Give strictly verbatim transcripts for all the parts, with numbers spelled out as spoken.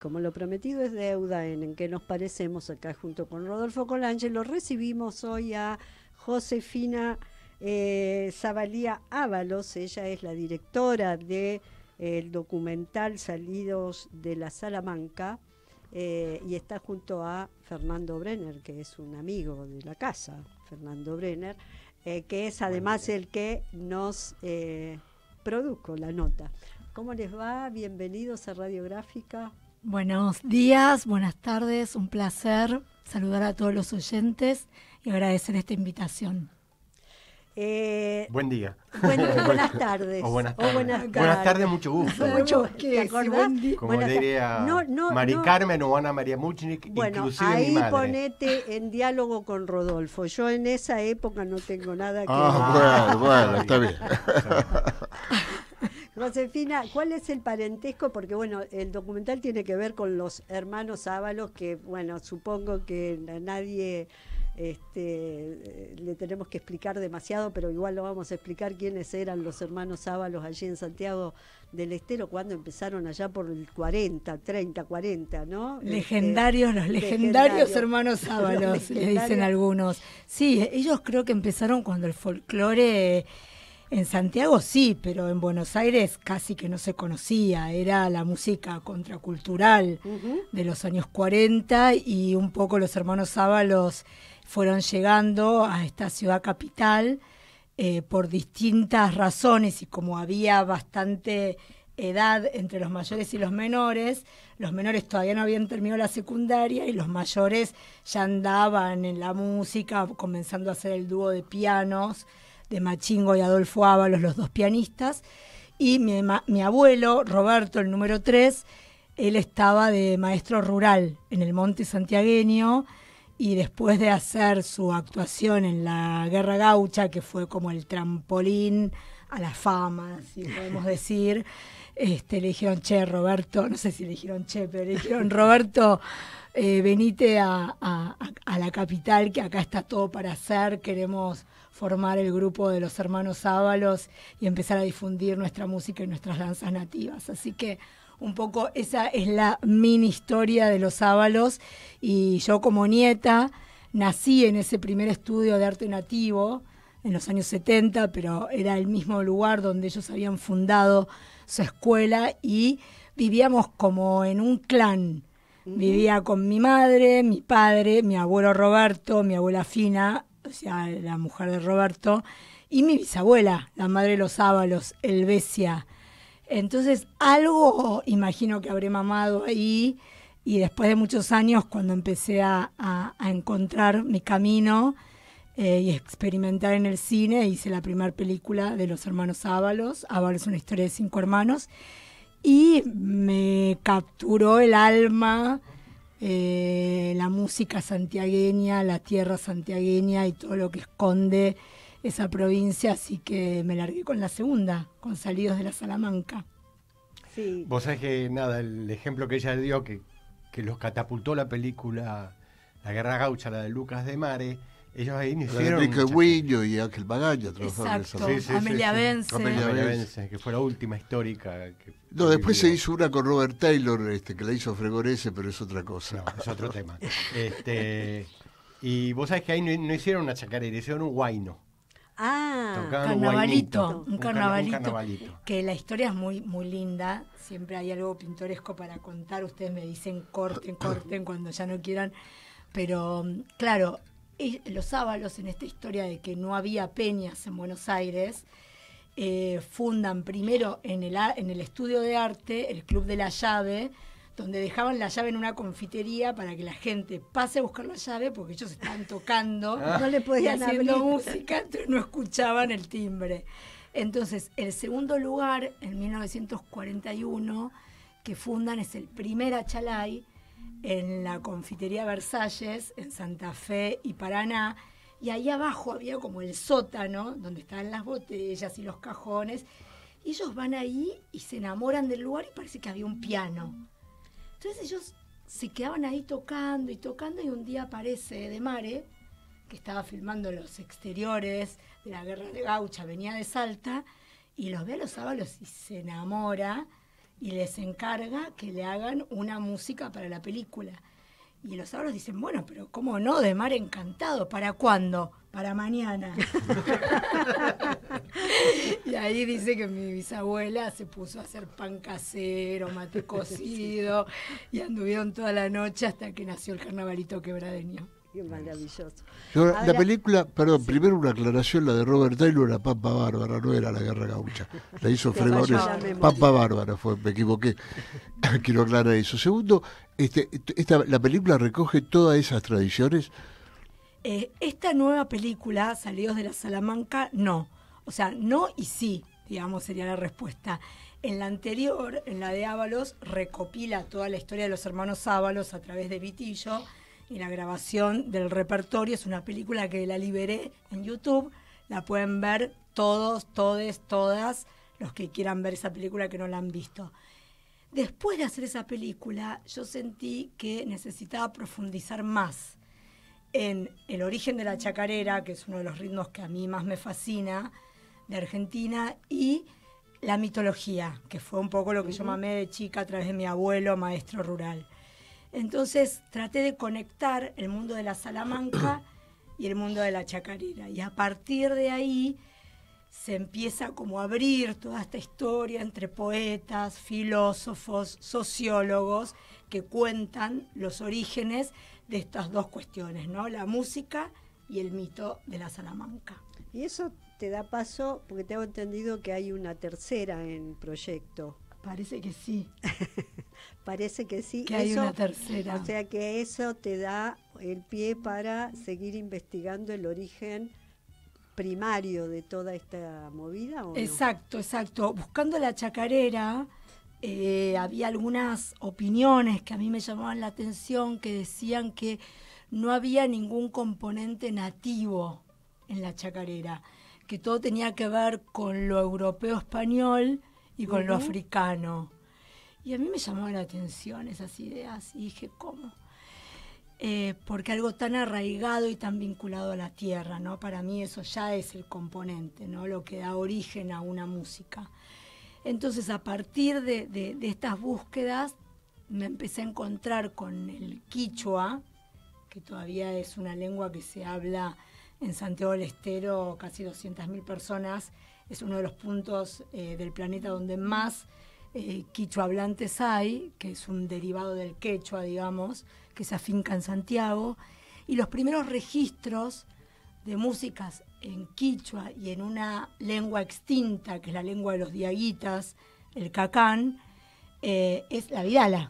como lo prometido es deuda, en, en que nos parecemos acá junto con Rodolfo Colangelo, recibimos hoy a Josefina eh, Zavalía Ábalos. Ella es la directora del de, documental Salidos de la Salamanca, eh, y está junto a Fernando Brenner, que es un amigo de la casa, Fernando Brenner, eh, que es además el que nos eh, produjo la nota. ¿Cómo les va? Bienvenidos a Radiográfica. Buenos días, buenas tardes, un placer saludar a todos los oyentes y agradecer esta invitación. Eh, Buen día. Buen, buenas tardes. O buenas tardes. O buenas tardes. Buenas tardes, mucho gusto. Mucho, ¿te acordás? Como buenas diría no, no, Mari no. Carmen o Ana María Muchnik, bueno, inclusive ahí mi madre. Ponete en diálogo con Rodolfo. Yo en esa época no tengo nada que Ah, bueno, bueno, está bien. Josefina, ¿cuál es el parentesco? Porque, bueno, el documental tiene que ver con los hermanos Ábalos, que, bueno, supongo que a nadie este, le tenemos que explicar demasiado, pero igual lo vamos a explicar quiénes eran los hermanos Ábalos allí en Santiago del Estero, cuando empezaron allá por el cuarenta, treinta, cuarenta, ¿no? Legendarios, este, los legendarios legendario, hermanos Ábalos, le dicen algunos. Sí, ellos creo que empezaron cuando el folclore... En Santiago sí, pero en Buenos Aires casi que no se conocía. Era la música contracultural uh-huh. de los años cuarenta y un poco los hermanos Ábalos fueron llegando a esta ciudad capital eh, por distintas razones, y como había bastante edad entre los mayores y los menores, los menores todavía no habían terminado la secundaria y los mayores ya andaban en la música, comenzando a hacer el dúo de pianos de Machingo y Adolfo Ábalos, los dos pianistas, y mi, mi abuelo, Roberto, el número tres, él estaba de maestro rural en el Monte Santiagueño, y después de hacer su actuación en la Guerra Gaucha, que fue como el trampolín a la fama, si podemos decir, este, le dijeron, che, Roberto, no sé si le dijeron che, pero le dijeron, Roberto, eh, venite a, a, a la capital, que acá está todo para hacer, queremos formar el grupo de los hermanos Ábalos y empezar a difundir nuestra música y nuestras danzas nativas. Así que un poco esa es la mini historia de los Ábalos, y yo como nieta nací en ese primer estudio de arte nativo en los años setenta, pero era el mismo lugar donde ellos habían fundado su escuela y vivíamos como en un clan. Uh-huh. Vivía con mi madre, mi padre, mi abuelo Roberto, mi abuela Fina, o sea, la mujer de Roberto, y mi bisabuela, la madre de los Ábalos, Helvecia. Entonces, algo imagino que habré mamado ahí, y después de muchos años, cuando empecé a, a, a encontrar mi camino eh, y experimentar en el cine, hice la primera película de los hermanos Ábalos. Ábalos es una historia de cinco hermanos, y me capturó el alma, Eh, la música santiagueña, la tierra santiagueña y todo lo que esconde esa provincia, así que me largué con la segunda, con Salidos de la Salamanca. Sí. Vos sabés que, nada, el ejemplo que ella dio, que, que los catapultó la película La Guerra Gaucha, la de Lucas de Mare, ellos ahí no hicieron... Enrique Guillo y Ángel Magaña trabajaron. Exacto, sí, sí, Amelia sí, Bence. Amelia Bence, que fue la última histórica. Que no, después vivió. Se hizo una con Robert Taylor, este, que la hizo Fregorese, pero es otra cosa. No, es otro tema. Este, y vos sabés que ahí no, no hicieron una chacarera, hicieron un guayno. Ah, carnavalito, un, un, carnavalito, un carnavalito. Que la historia es muy, muy linda, siempre hay algo pintoresco para contar, ustedes me dicen corten, corten cuando ya no quieran, pero claro, los Ábalos, en esta historia de que no había peñas en Buenos Aires, eh, fundan primero en el, en el estudio de arte el Club de la Llave, donde dejaban la llave en una confitería para que la gente pase a buscar la llave, porque ellos estaban tocando ah. no le podían y haciendo abrir. música, entonces no escuchaban el timbre. Entonces, el segundo lugar, en mil novecientos cuarenta y uno, que fundan es el primer Achalay, en la confitería Versalles, en Santa Fe y Paraná, y ahí abajo había como el sótano, donde estaban las botellas y los cajones, y ellos van ahí y se enamoran del lugar y parece que había un piano. Entonces ellos se quedaban ahí tocando y tocando, y un día aparece De Mare, que estaba filmando los exteriores de la Guerra de Gaucha, venía de Salta, y los ve a los Ábalos y se enamora, y les encarga que le hagan una música para la película. Y los sábados dicen, bueno, pero ¿cómo no? De Mar Encantado, ¿para cuándo? Para mañana. Y ahí dice que mi bisabuela se puso a hacer pan casero, mate cocido, y anduvieron toda la noche hasta que nació el carnavalito quebradeño. Qué maravilloso. Yo, Ahora, la película, perdón, sí. primero una aclaración, la de Robert Taylor era Pampa Bárbara, no era La Guerra Gaucha. La hizo Te falló Fregores, la memoria. Pampa Bárbara fue, me equivoqué. Quiero aclarar eso. Segundo, este, esta, la película recoge todas esas tradiciones. Eh, esta nueva película, Salidos de la Salamanca, no. O sea, no y sí, digamos, sería la respuesta. En la anterior, en la de Ábalos, recopila toda la historia de los hermanos Ábalos a través de Vitillo, y la grabación del repertorio. Es una película que la liberé en YouTube, la pueden ver todos, todes, todas, los que quieran ver esa película que no la han visto. Después de hacer esa película, yo sentí que necesitaba profundizar más en el origen de la chacarera, que es uno de los ritmos que a mí más me fascina, de Argentina, y la mitología, que fue un poco lo que yo mamé de chica a través de mi abuelo, maestro rural. Entonces traté de conectar el mundo de la Salamanca y el mundo de la chacarera. Y a partir de ahí se empieza como a abrir toda esta historia entre poetas, filósofos, sociólogos, que cuentan los orígenes de estas dos cuestiones, ¿no? La música y el mito de la Salamanca. Y eso te da paso, porque tengo entendido que hay una tercera en proyecto. Parece que sí. Parece que sí. Que hay eso, una tercera. O sea que eso te da el pie para seguir investigando el origen primario de toda esta movida, ¿o no? Exacto, exacto. Buscando la chacarera, eh, había algunas opiniones que a mí me llamaban la atención, que decían que no había ningún componente nativo en la chacarera, que todo tenía que ver con lo europeo español y con uh-huh. lo africano. Y a mí me llamaban la atención esas ideas, y dije, ¿cómo? Eh, porque algo tan arraigado y tan vinculado a la tierra, ¿no? Para mí eso ya es el componente, ¿no? Lo que da origen a una música. Entonces, a partir de, de, de estas búsquedas, me empecé a encontrar con el quichua, que todavía es una lengua que se habla en Santiago del Estero, casi doscientas mil personas. Es uno de los puntos eh, del planeta donde más eh, quichua hablantes hay, que es un derivado del quechua, digamos, que se afinca en Santiago. Y los primeros registros de músicas en quichua y en una lengua extinta, que es la lengua de los diaguitas, el cacán, eh, es la vidala.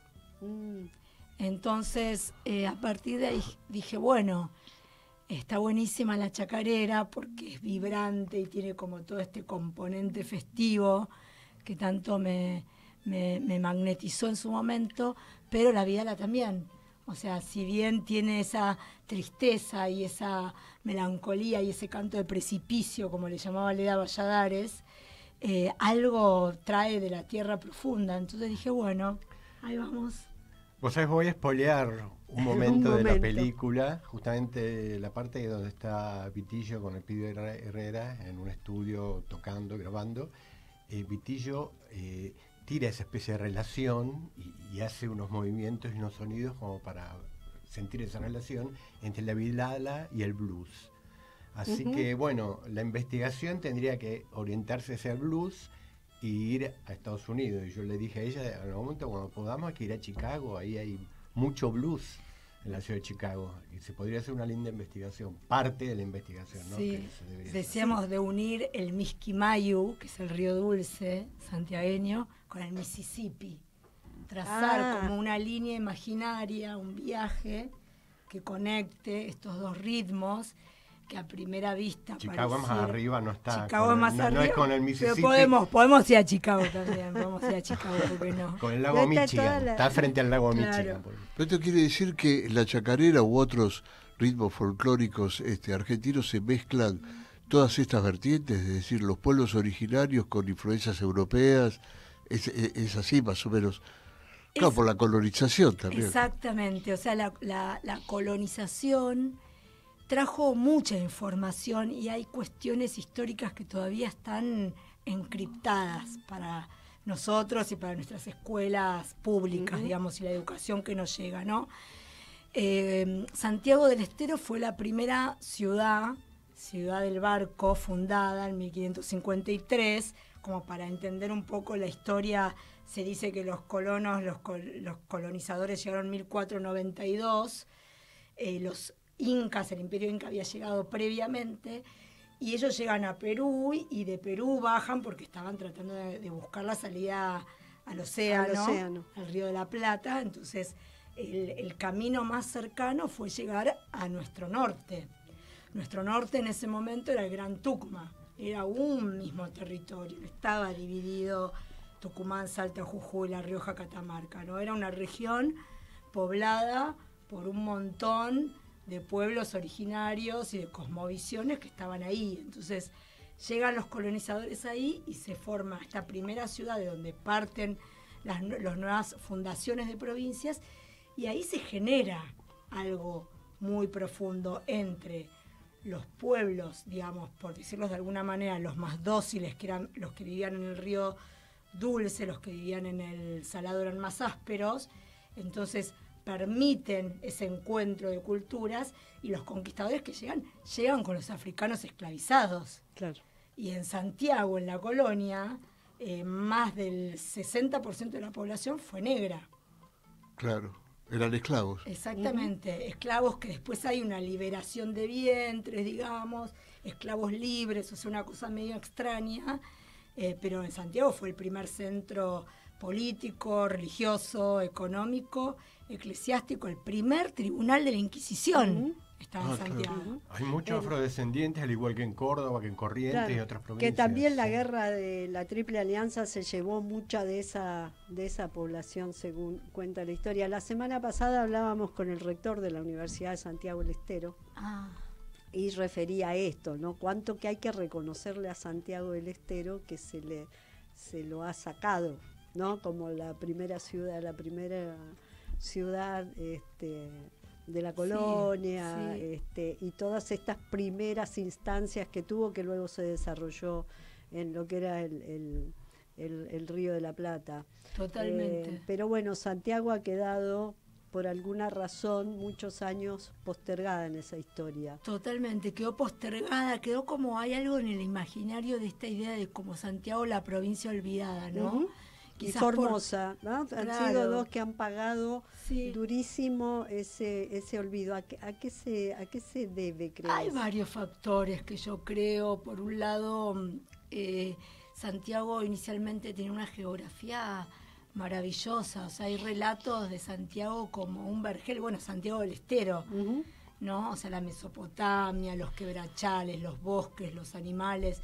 Mm. Entonces, eh, a partir de ahí dije, bueno, está buenísima la chacarera porque es vibrante y tiene como todo este componente festivo que tanto me, me, me magnetizó en su momento, pero la vidala también. O sea, si bien tiene esa tristeza y esa melancolía y ese canto de precipicio, como le llamaba Leda Valladares, eh, algo trae de la tierra profunda. Entonces dije, bueno, ahí vamos. Vos sabés, voy a spoilear un momento, un momento de la película, justamente la parte donde está Vitillo con el Pibe Herrera en un estudio tocando, grabando. Eh, Vitillo eh, tira esa especie de relación y, y hace unos movimientos y unos sonidos como para sentir esa relación entre la vidala y el blues. Así uh-huh. que, bueno, la investigación tendría que orientarse hacia el blues y ir a Estados Unidos. Y yo le dije a ella, en algún momento cuando podamos, hay que ir a Chicago, ahí hay mucho blues en la ciudad de Chicago, y se podría hacer una linda investigación, parte de la investigación, ¿no? Sí, decíamos hacer. De unir el Misquimayu, que es el río dulce santiagueño, con el Mississippi, trazar ah. como una línea imaginaria, un viaje que conecte estos dos ritmos, que a primera vista Chicago pareciera, más arriba no está. Chicago más el, no, arriba. No es con el Mississippi. Pero podemos, podemos ir a Chicago también. Podemos ir a Chicago, ¿por qué no? Con el lago está Michigan. La... Está frente al lago claro. Michigan. Pero esto quiere decir que la chacarera u otros ritmos folclóricos este, argentinos se mezclan todas estas vertientes, es decir, los pueblos originarios con influencias europeas. Es, es, es así más o menos. Claro, es, por la colonización también. Exactamente. O sea, la, la, la colonización trajo mucha información y hay cuestiones históricas que todavía están encriptadas para nosotros y para nuestras escuelas públicas, uh-huh. digamos, y la educación que nos llega, ¿no? Eh, Santiago del Estero fue la primera ciudad, ciudad del barco, fundada en mil quinientos cincuenta y tres, como para entender un poco la historia. Se dice que los colonos, los, col- los colonizadores llegaron en mil cuatrocientos noventa y dos, eh, los incas, el imperio inca había llegado previamente, y ellos llegan a Perú y de Perú bajan porque estaban tratando de, de buscar la salida al océano, al océano, al Río de la Plata. Entonces el, el camino más cercano fue llegar a nuestro norte. Nuestro norte en ese momento era el Gran Tucumán, era un mismo territorio, estaba dividido Tucumán, Salta, Jujuy, La Rioja, Catamarca, ¿no? Era una región poblada por un montón de pueblos originarios y de cosmovisiones que estaban ahí. Entonces llegan los colonizadores ahí y se forma esta primera ciudad de donde parten las, las nuevas fundaciones de provincias, y ahí se genera algo muy profundo entre los pueblos, digamos, por decirlo de alguna manera, los más dóciles, que eran los que vivían en el río Dulce, los que vivían en el Salado eran más ásperos. Entonces permiten ese encuentro de culturas, y los conquistadores que llegan, llegan con los africanos esclavizados. Claro. Y en Santiago, en la colonia, eh, más del sesenta por ciento de la población fue negra. Claro, eran esclavos. Exactamente, uh-huh. Esclavos que después hay una liberación de vientres, digamos, esclavos libres, o sea, una cosa medio extraña, eh, pero en Santiago fue el primer centro político, religioso, económico, eclesiástico, el primer tribunal de la Inquisición. Uh-huh. Estaba ah, en Santiago. Claro. Hay muchos el, afrodescendientes, al igual que en Córdoba, que en Corrientes, claro, y otras provincias. Que también la guerra de la Triple Alianza se llevó mucha de esa, de esa población, según cuenta la historia. La semana pasada hablábamos con el rector de la Universidad de Santiago del Estero, ah. y refería a esto, ¿no? Cuánto que hay que reconocerle a Santiago del Estero, que se le se lo ha sacado, ¿no? Como la primera ciudad, la primera ciudad este, de la colonia, sí, sí. Este, y todas estas primeras instancias que tuvo, que luego se desarrolló en lo que era el, el, el, el Río de la Plata. Totalmente. Eh, pero bueno, Santiago ha quedado, por alguna razón, muchos años postergada en esa historia. Totalmente, quedó postergada, quedó como hay algo en el imaginario de esta idea de como Santiago, la provincia olvidada, ¿no? Uh-huh. Y Formosa, por... ¿no? Han claro. sido dos que han pagado sí. durísimo ese ese olvido. ¿A qué, a qué se a qué se debe, crees? Hay varios factores que yo creo. Por un lado, eh, Santiago inicialmente tenía una geografía maravillosa. O sea, hay relatos de Santiago como un vergel. Bueno, Santiago del Estero, uh-huh. ¿no? O sea, la Mesopotamia, los quebrachales, los bosques, los animales.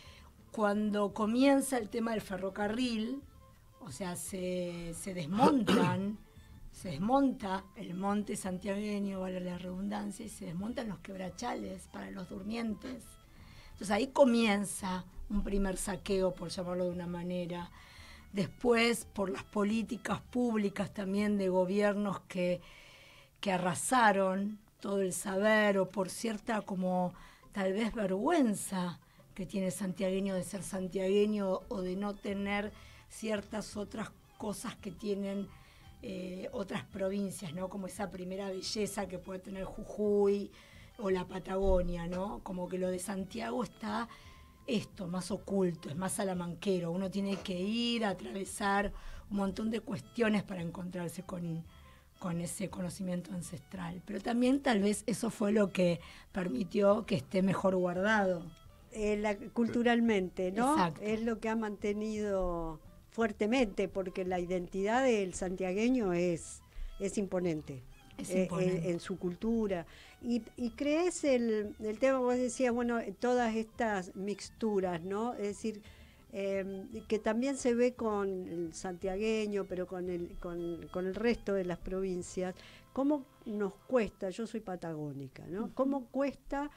Cuando comienza el tema del ferrocarril, o sea, se, se desmontan, se desmonta el monte santiagueño, vale la redundancia, y se desmontan los quebrachales para los durmientes. Entonces ahí comienza un primer saqueo, por llamarlo de una manera. Después, por las políticas públicas también de gobiernos que, que arrasaron todo el saber, o por cierta como tal vez vergüenza que tiene el santiagueño de ser santiagueño, o de no tener ciertas otras cosas que tienen eh, otras provincias, ¿no? Como esa primera belleza que puede tener Jujuy o la Patagonia, ¿no? Como que lo de Santiago está esto, más oculto, es más salamanquero. Uno tiene que ir a atravesar un montón de cuestiones para encontrarse con, con ese conocimiento ancestral. Pero también tal vez eso fue lo que permitió que esté mejor guardado. Eh, la, culturalmente, ¿no? Exacto. Es lo que ha mantenido fuertemente, porque la identidad del santiagueño es, es imponente, es imponente. Eh, en, en su cultura. Y, y crees el, el tema, vos decías, bueno, todas estas mixturas, ¿no? Es decir, eh, que también se ve con el santiagueño, pero con el, con, con el resto de las provincias. ¿Cómo nos cuesta? Yo soy patagónica, ¿no? ¿Cómo cuesta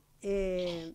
eh,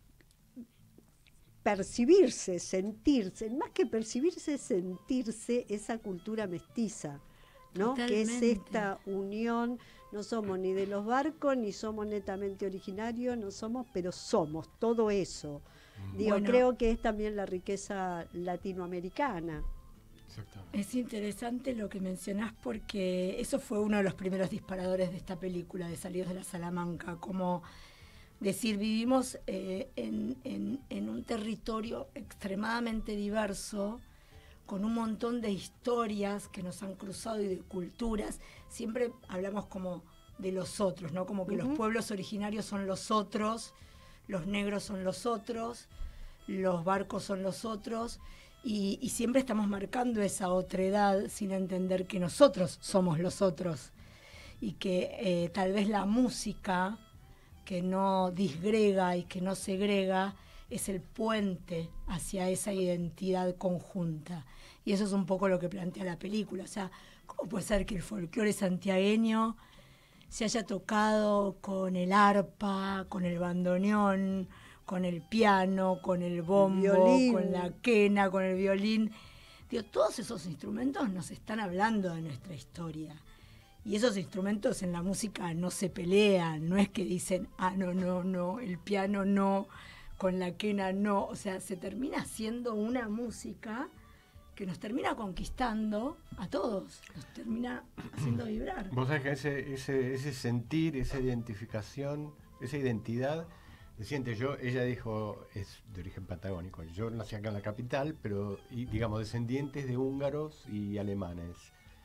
percibirse, sentirse, más que percibirse, sentirse esa cultura mestiza, ¿no? Totalmente. Que es esta unión, no somos ni de los barcos, ni somos netamente originarios, no somos, pero somos todo eso. Digo, bueno, creo que es también la riqueza latinoamericana. Exactamente. Es interesante lo que mencionás porque eso fue uno de los primeros disparadores de esta película, de Salidos de la Salamanca, como decir, vivimos eh, en, en, en un territorio extremadamente diverso, con un montón de historias que nos han cruzado y de culturas. Siempre hablamos como de los otros, ¿no? Como que uh-huh. los pueblos originarios son los otros, los negros son los otros, los barcos son los otros, y, y siempre estamos marcando esa otredad sin entender que nosotros somos los otros, y que eh, tal vez la música que no disgrega y que no segrega es el puente hacia esa identidad conjunta. Y eso es un poco lo que plantea la película. O sea, ¿cómo puede ser que el folclore santiagueño se haya tocado con el arpa, con el bandoneón, con el piano, con el bombo, el con la quena, con el violín? Digo, todos esos instrumentos nos están hablando de nuestra historia. Y esos instrumentos en la música no se pelean, no es que dicen, ah, no, no, no, el piano no, con la quena no. O sea, se termina haciendo una música que nos termina conquistando a todos, nos termina haciendo vibrar. Vos sabés que ese, ese, ese sentir, esa identificación, esa identidad, se siente yo, ella dijo, es de origen patagónico, yo nací acá en la capital, pero y, digamos, descendientes de húngaros y alemanes.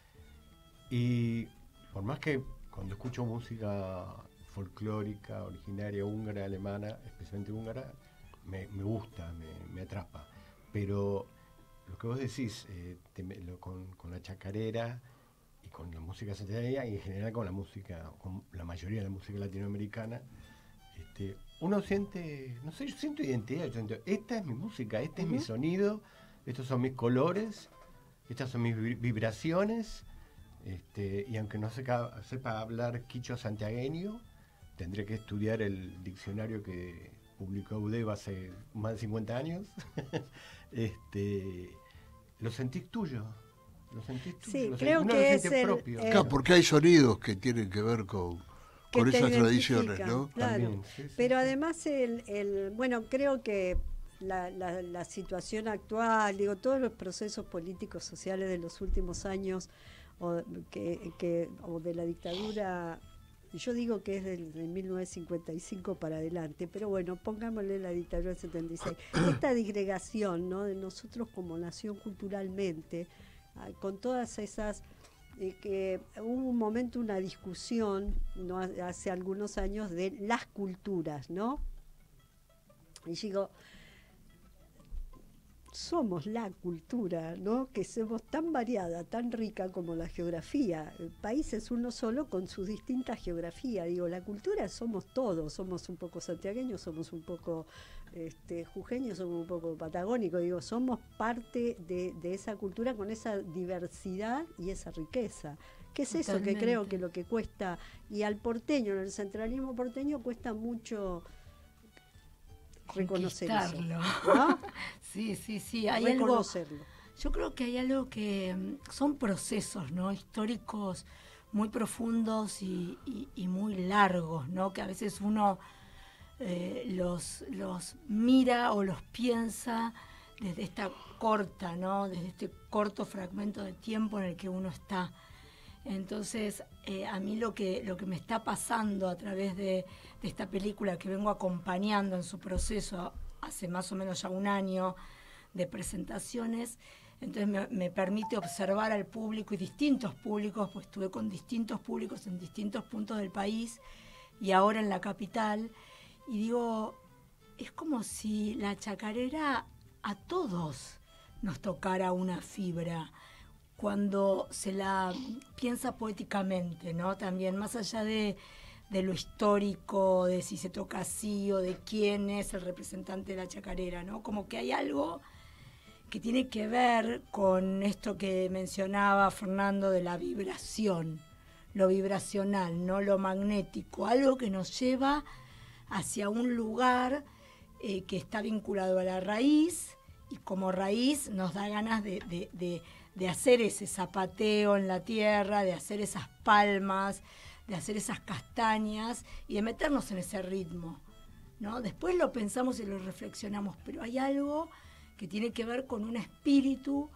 Y por más que cuando escucho música folclórica, originaria, húngara, alemana, especialmente húngara, me, me gusta, me, me atrapa. Pero lo que vos decís, eh, te, lo, con, con la chacarera y con la música santiagueña y en general con la música, con la mayoría de la música latinoamericana, este, uno siente, no sé, yo siento identidad, yo siento, esta es mi música, este uh-huh. es mi sonido, estos son mis colores, estas son mis vibraciones. Este, y aunque no sepa, sepa hablar quichua santiagueño, tendré que estudiar el diccionario que publicó U D E B hace más de cincuenta años. este, lo sentís tuyo. Lo sentís tuyo. Sí, lo creo sentís, que lo es el, propio. El... Claro, porque hay sonidos que tienen que ver con, que con esas tradiciones, ¿no? Claro. También, sí, sí, Pero sí. además, el, el, bueno, creo que la, la, la situación actual, digo, todos los procesos políticos, sociales de los últimos años, o que, que o de la dictadura, yo digo que es del, de mil novecientos cincuenta y cinco para adelante, pero bueno, pongámosle la dictadura del setenta y seis. Esta disgregación, ¿no?, de nosotros como nación culturalmente, con todas esas, eh, que hubo un momento, una discusión, ¿no?, hace algunos años, de las culturas, ¿no? Y digo, somos la cultura, ¿no?, que somos tan variada, tan rica como la geografía. El país es uno solo con sus distintas geografías. Digo, la cultura somos todos, somos un poco santiagueños, somos un poco este, jujeños, somos un poco patagónicos. Digo, somos parte de, de esa cultura con esa diversidad y esa riqueza. ¿Qué es eso? Que creo que lo que cuesta, y al porteño, en el centralismo porteño, cuesta mucho reconocer eso, ¿no? Sí, sí, sí. Hay reconocerlo. Algo, yo creo que hay algo que son procesos, ¿no?, históricos muy profundos y, y, y muy largos, ¿no?, que a veces uno eh, los, los mira o los piensa desde esta corta, ¿no?, desde este corto fragmento de tiempo en el que uno está. Entonces, eh, a mí lo que, lo que me está pasando a través de, de esta película, que vengo acompañando en su proceso hace más o menos ya un año de presentaciones, entonces me, me permite observar al público y distintos públicos, pues estuve con distintos públicos en distintos puntos del país y ahora en la capital, y digo, es como si la chacarera a todos nos tocara una fibra, cuando se la piensa poéticamente, ¿no? También, más allá de, de lo histórico, de si se toca así o de quién es el representante de la chacarera, ¿no? Como que hay algo que tiene que ver con esto que mencionaba Fernando de la vibración, lo vibracional, no lo magnético, algo que nos lleva hacia un lugar eh, que está vinculado a la raíz, y como raíz nos da ganas de... de, de de hacer ese zapateo en la tierra, de hacer esas palmas, de hacer esas castañas y de meternos en ese ritmo, ¿no? Después lo pensamos y lo reflexionamos, pero hay algo que tiene que ver con un espíritu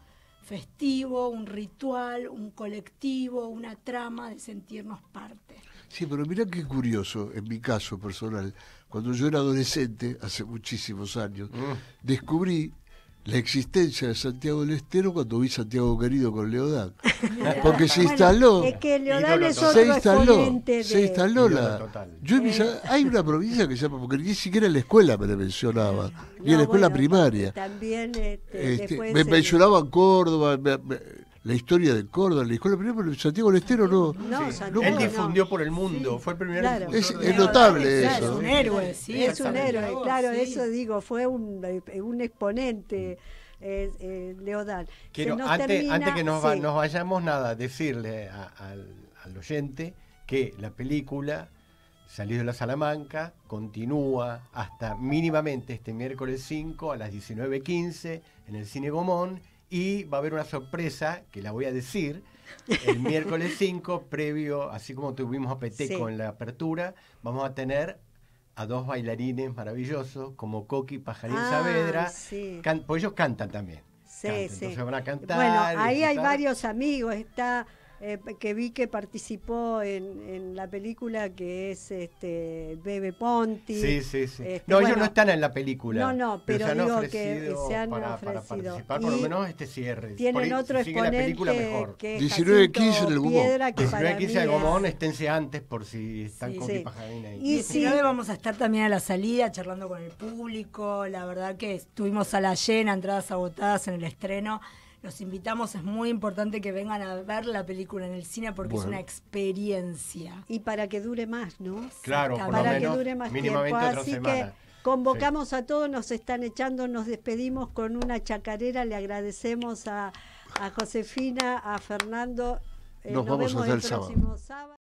festivo, un ritual, un colectivo, una trama de sentirnos parte. Sí, pero mirá qué curioso, en mi caso personal, cuando yo era adolescente, hace muchísimos años, mm. descubrí la existencia de Santiago del Estero cuando vi Santiago Querido con Leodán. Porque se instaló. Bueno, es que Leodán es se instaló, de... se instaló la. Yo en mis, hay una provincia que se llama, porque ni siquiera en la escuela me la mencionaba, ni no, en la escuela bueno, primaria. También este, este, me el... mencionaban Córdoba, me, me, la historia de Córdoba, la escuela primaria, pero Santiago del Estero no. No, sí. Santiago, él difundió no. por el mundo, sí. fue el primer claro. Es, es notable claro, eso. Es un héroe, sí. Es un héroe, claro, sí. eso digo, fue un, un exponente. Eh, eh, Leodán. Quiero, antes, termina, antes que nos, sí. va, nos vayamos, nada, decirle a, a, al, al oyente que la película Salido de la Salamanca continúa hasta mínimamente este miércoles cinco a las diecinueve quince en el Cine Gomón, y va a haber una sorpresa que la voy a decir el miércoles cinco, previo, así como tuvimos a Peteco sí. en la apertura, vamos a tener a dos bailarines maravillosos como Coqui Pajarín ah, Saavedra, sí. can, pues ellos cantan también. Sí, cantan, sí. Entonces van a cantar. Bueno, ahí hay cantar. varios amigos, está eh, que vi que participó en, en la película, que es este Bebe Ponti. Sí, sí, sí. Este, no, bueno, ellos no están en la película. No, no, pero, pero digo se que se han para, ofrecido. Para participar, por lo menos este cierre. Tienen por otro si exponente la película, mejor. Que es diecinueve quince en el Gomón. diecinueve quince en el Gomón, esténse antes por si están sí, con sí. Pajarín ahí. Y diecinueve sí. vamos a estar también a la salida charlando con el público. La verdad que estuvimos a la llena, entradas agotadas en el estreno. Los invitamos, es muy importante que vengan a ver la película en el cine porque bueno. es una experiencia. Y para que dure más, ¿no? Claro, por para lo menos, que dure más mínimamente tiempo. otra Así semana. que convocamos sí. a todos, nos están echando, nos despedimos con una chacarera, le agradecemos a, a Josefina, a Fernando. Eh, nos, nos vamos vemos hasta el, el próximo sábado. sábado.